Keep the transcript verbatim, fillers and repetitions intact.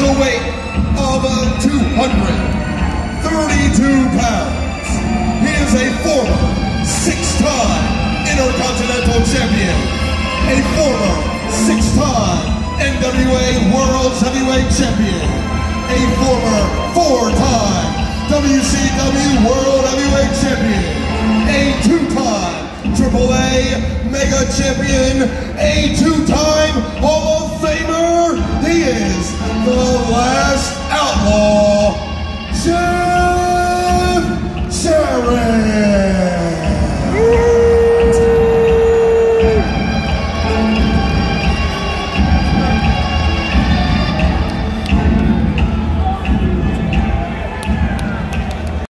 a weight of two hundred thirty-two pounds. He is a former six-time Intercontinental Champion, a former six-time N W A World Heavyweight Champion, a former four-time W C W World Heavyweight Champion, a two-time Triple A Mega Champion, a two-time Hall of Famer. He is the